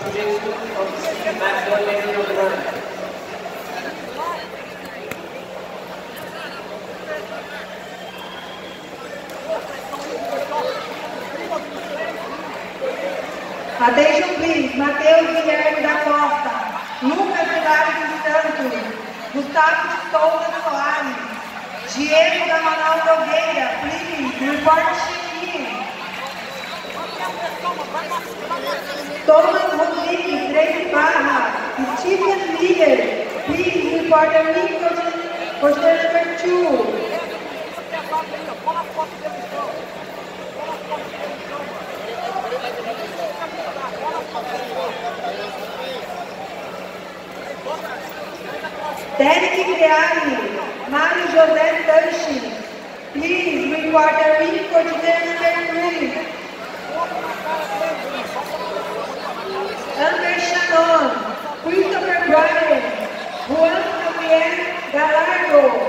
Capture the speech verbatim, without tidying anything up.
Jiu-Jitsu of Maximilian Learning. Attention please, Matheus Guilherme da Costa, Lucas Hilário dos Santos, Gustavo Souza Soares, Diego da Manaus Nogueira, please, report check-in. Thomas Rodrigues, três barra, Stephen Miller, please, report the link for number two. Derek Greali, Mário José Sanches, please report the link for number three. Amber Shannon, Christopher Bryan, Juan Javier Galardo,